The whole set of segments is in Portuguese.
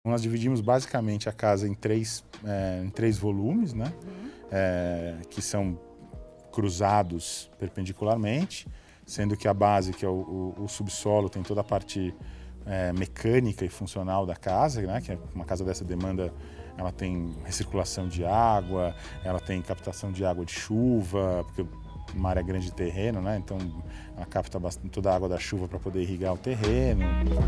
Nós dividimos basicamente a casa em três volumes, né? Que são cruzados perpendicularmente, sendo que a base, que é o subsolo, tem toda a parte mecânica e funcional da casa, né? Que uma casa dessa demanda, ela tem recirculação de água, ela tem captação de água de chuva, porque uma área grande de terreno, né? Então ela capta bastante, toda a água da chuva para poder irrigar o terreno.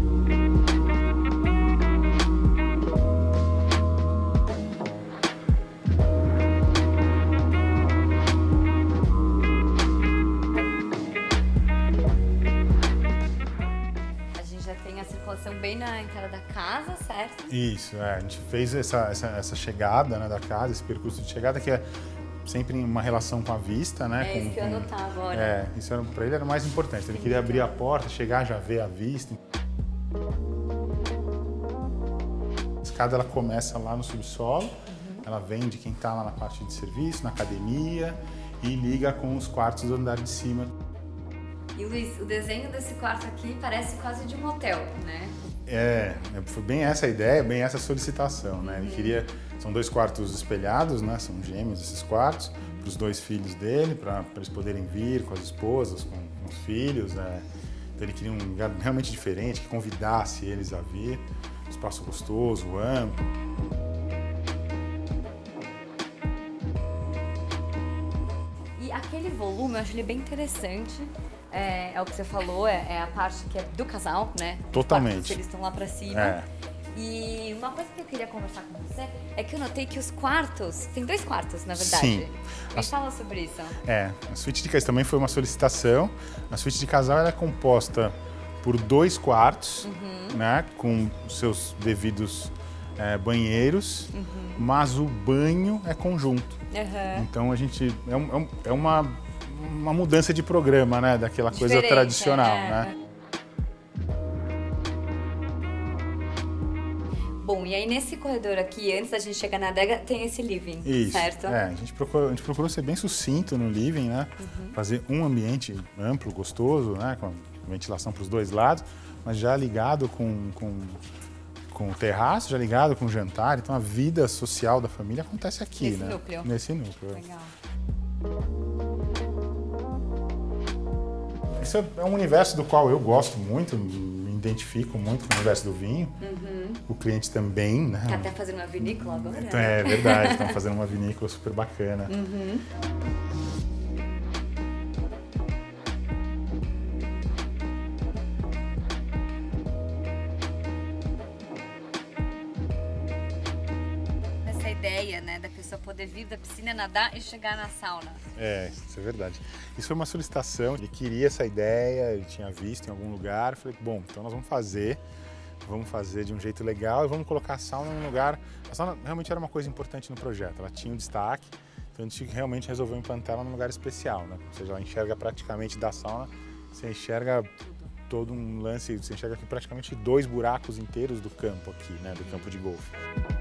Bem na entrada da casa, certo? Isso, a gente fez essa chegada, né, da casa, esse percurso de chegada que é sempre em uma relação com a vista, né? Isso que eu ia anotar agora. Isso para ele era o mais importante. Ele queria abrir a porta, chegar, já ver a vista. A escada ela começa lá no subsolo, ela vem de quem está lá na parte de serviço, na academia, e liga com os quartos do andar de cima. E Luiz, o desenho desse quarto aqui parece quase de um hotel, né? Foi bem essa a ideia, bem essa a solicitação, né? Ele queria, são 2 quartos espelhados, né? São gêmeos esses quartos, para os 2 filhos dele, para eles poderem vir com as esposas, com os filhos, né? Então ele queria um lugar realmente diferente, que convidasse eles a vir, um espaço gostoso, amplo. E aquele volume, eu acho ele bem interessante. É o que você falou, é a parte que é do casal, né? Totalmente. Eles estão lá pra cima. E uma coisa que eu queria conversar com você é que eu notei que os quartos, tem 2 quartos, na verdade. Sim. Me fala sobre isso. A suíte de casal também foi uma solicitação. A suíte de casal ela é composta por 2 quartos, né? Com seus devidos banheiros, mas o banho é conjunto. Então a gente é uma mudança de programa, né? Daquela coisa tradicional, né? Bom, e aí nesse corredor aqui, antes da gente chegar na adega, tem esse living, certo? A gente procurou ser bem sucinto no living, né? Fazer um ambiente amplo, gostoso, né? Com ventilação para os 2 lados, mas já ligado com o terraço, já ligado com o jantar. Então a vida social da família acontece aqui, nesse né? Núcleo. Nesse núcleo. Legal. Esse é um universo do qual eu gosto muito, me identifico muito com o universo do vinho. O cliente também, né? Tá até fazendo uma vinícola agora? Então, é verdade, estão fazendo uma vinícola super bacana. Essa ideia, né, da pessoa poder vir da piscina, nadar e chegar na sauna. Isso é verdade. Isso foi uma solicitação, ele queria essa ideia, ele tinha visto em algum lugar. Eu falei, bom, então nós vamos fazer de um jeito legal e vamos colocar a sauna num lugar... A sauna realmente era uma coisa importante no projeto, ela tinha um destaque, então a gente realmente resolveu implantar ela num lugar especial, né? Ou seja, ela enxerga praticamente da sauna, você enxerga todo um lance, você enxerga aqui praticamente 2 buracos inteiros do campo aqui, né? Do campo de golfe.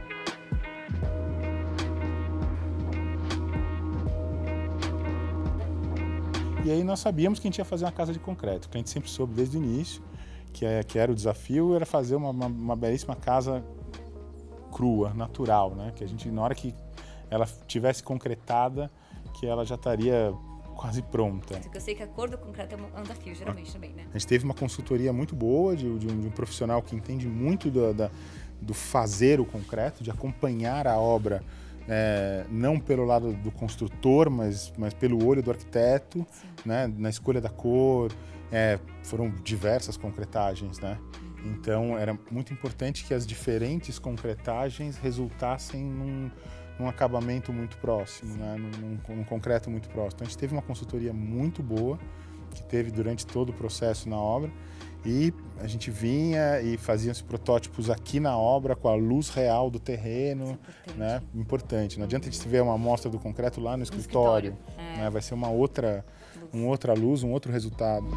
E aí nós sabíamos que a gente ia fazer uma casa de concreto, que a gente sempre soube desde o início, que era o desafio, era fazer uma belíssima casa crua, natural, né? Que a gente, na hora que ela tivesse concretada, que ela já estaria quase pronta. Porque eu sei que a cor do concreto é um desafio, geralmente, também, né? A gente teve uma consultoria muito boa de um profissional que entende muito do fazer o concreto, de acompanhar a obra, não pelo lado do construtor, mas pelo olho do arquiteto, né? Na escolha da cor. Foram diversas concretagens, né? Então era muito importante que as diferentes concretagens resultassem num acabamento muito próximo, né? Num concreto muito próximo. Então a gente teve uma consultoria muito boa, que teve durante todo o processo na obra, e a gente vinha e fazia os protótipos aqui na obra com a luz real do terreno, né? Importante. Não adianta a gente ver uma amostra do concreto lá no escritório. Né? Vai ser uma outra luz, um outro resultado.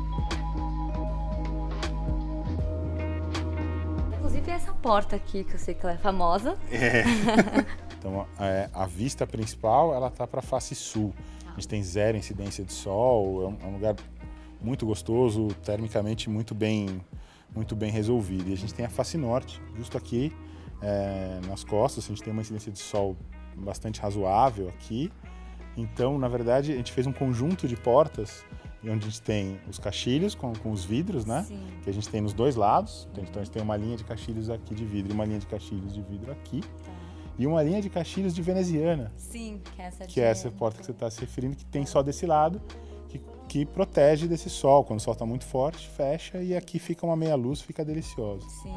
Inclusive essa porta aqui, que eu sei que ela é famosa. Então a vista principal ela tá para a face sul. A gente tem 0 incidência de sol, é um lugar muito gostoso, termicamente muito bem resolvido. E a gente tem a face norte, justo aqui, nas costas, a gente tem uma incidência de sol bastante razoável aqui. Então, na verdade, a gente fez um conjunto de portas onde a gente tem os caixilhos com os vidros, né? Sim. Que a gente tem nos dois lados. Então, a gente tem uma linha de caixilhos aqui de vidro e uma linha de caixilhos de vidro aqui. Tá. E uma linha de caixilhos de veneziana. Sim, que é essa porta que você está se referindo, que tem só desse lado, que protege desse sol. Quando o sol está muito forte, fecha e aqui fica uma meia luz, fica delicioso. Sim.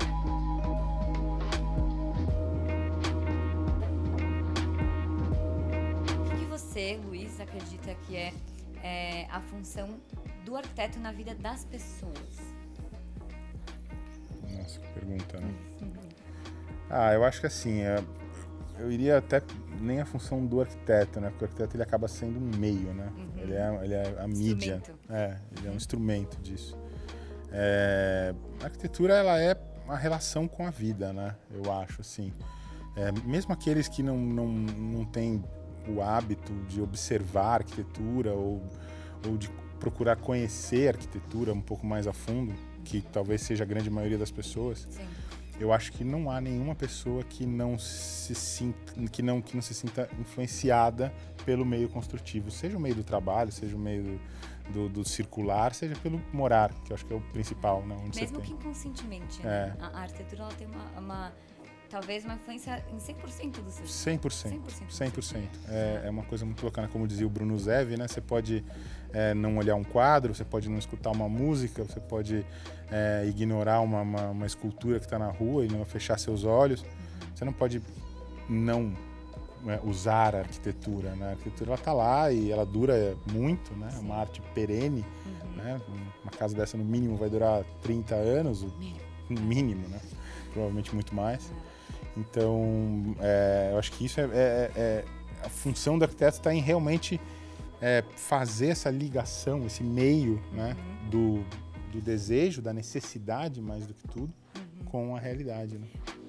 O que você, Luiz, acredita que é a função do arquiteto na vida das pessoas? Nossa, que pergunta, né? Eu acho que assim, eu iria até nem a função do arquiteto, né? Porque o arquiteto ele acaba sendo um meio, né? Ele é a mídia. Ele é um instrumento disso. A arquitetura, ela é uma relação com a vida, né? Eu acho, assim. Mesmo aqueles que não têm o hábito de observar a arquitetura ou de procurar conhecer a arquitetura um pouco mais a fundo, que talvez seja a grande maioria das pessoas. Sim. Eu acho que não há nenhuma pessoa que não se sinta influenciada pelo meio construtivo, seja o meio do trabalho, seja o meio do circular, seja pelo morar, que eu acho que é o principal, né? Onde mesmo você que tem. inconscientemente, né? A arquitetura ela tem talvez uma influência em 100% do seu 100%. É uma coisa muito bacana, como dizia o Bruno Zev, né? Você pode não olhar um quadro, você pode não escutar uma música, você pode ignorar uma escultura que está na rua e não fechar seus olhos. Você não pode não usar a arquitetura, né? A arquitetura ela está lá e ela dura muito, né? É uma arte perene, né? Uma casa dessa no mínimo vai durar 30 anos, no mínimo, né? Provavelmente muito mais. Então, eu acho que isso a função do arquiteto está em realmente fazer essa ligação, esse meio, né, do desejo, da necessidade mais do que tudo, com a realidade, né?